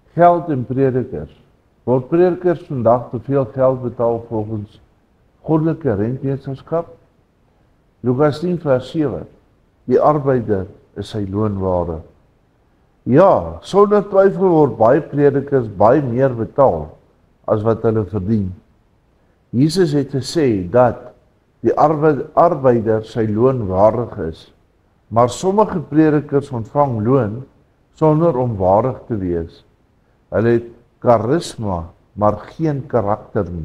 Geld en predikers. Word predikers vandag te veel geld betaal volgens goddelike rentmeesterskap? Lukas 10 vers 7. Die arbeider is sy loon waardig. Ja, sonder twyfel word baie predikers baie meer betaal as wat hulle verdien. Jesus het gesê dat die arbeider sy loon waardig is, maar sommige predikers ontvang loon sonder om waardig te wees. Hulle het charisma, maar geen karakter nie.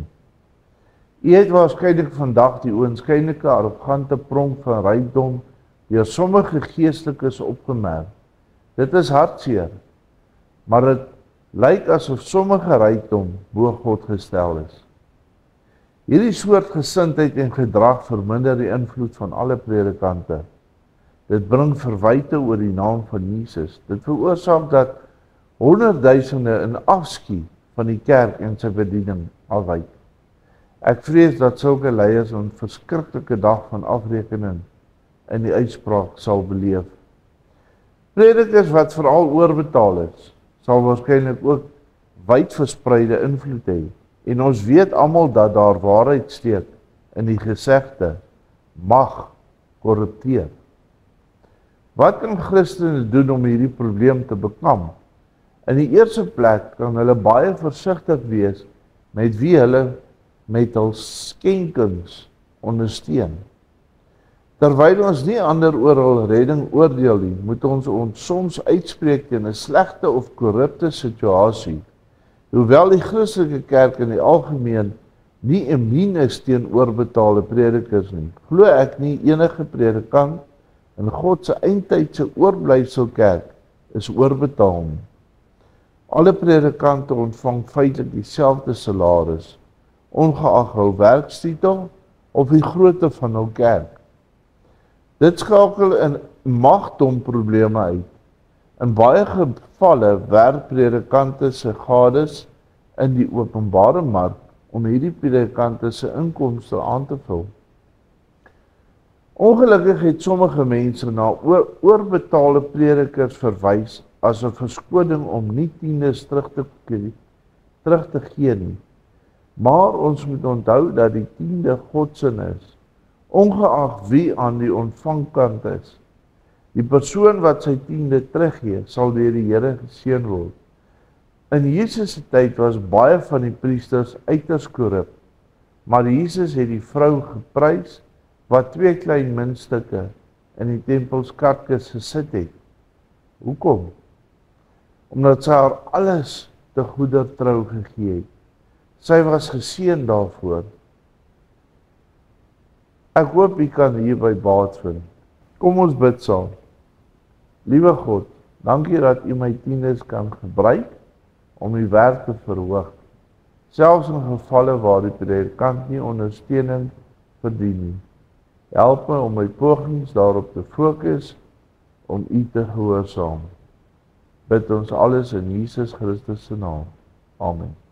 U het waarskynlik vandag die oënskynlike arrogante pronk van rykdom deur sommige geestelikes opgemerk. Dit is hartseer, maar dit lyk asof sommige rykdom bo God gestel is. Hierdie soort gesindheid en gedrag verminder die invloed van alle predikante. Dit bring verwyte oor die naam van Jesus. Dit veroorsaak dat honderdduisende in afskuw van die kerk en sy bediening afwyk. Ek vrees dat sulke leiers 'n verskriklike dag van afrekening in die uitspraak sal beleef. Predikers wat veral oorbetaal is, sal waarskynlik ook wyd verspreide invloed hê. En ons weet almal dat daar waarheid steek in die gesegde, mag korrupteer. Wat kan Christene doen om hierdie probleem te bekamp? In die eerste plek kan hulle baie versigtig wees met wie hulle met hul skenkings ondersteun. Terwyl ons nie ander oor hul redding oordeel nie, moet ons soms uitspreek teen 'n slegte of korrupte situasie. Hoewel die Christelike kerk in die algemeen nie immuun is teen oorbetaalde predikers nie, glo ek nie enige predikant in God se eindtydse oorblyfselkerk is oorbetaal nie. Alle predikante ontvang feitelik dieselfde salaris, ongeag hul werkstitel of die grootte van hul kerk. Dit skakel in magdomprobleme uit. In baie gevalle werk predikante se gades in die openbare mark om hierdie predikante se inkomste aan te vul. Ongelukkig het sommige mense na oorbetaalde predikers verwys as 'n verskoning om nie tiendes terug te gee nie. Maar ons moet onthou dat die tiende God se is, ongeag wie aan die ontvangkant is. Die persoon wat sy tiende teruggee, sal deur die Here geseën word. In Jesus se tyd was baie van die priesters uiters korrup, maar Jesus het die vrou geprys wat 2 klein muntstukke in die tempelskatkis gesit het. Hoekom? Omdat sy haar alles te goeder trou gegee het. Sy was geseën daarvoor. Ek hoop u kan hierby baat vind. Kom ons bid saam. Liewe God, dankie dat u my tiendes kan gebruik om u werk te verhoog. Selfs in gevalle waar die predikant nie ondersteuning verdien nie. Help my om my pogings daarop te fokus om u te gehoorsaam. Bid ons alles in Jesus Christus se naam. Amen.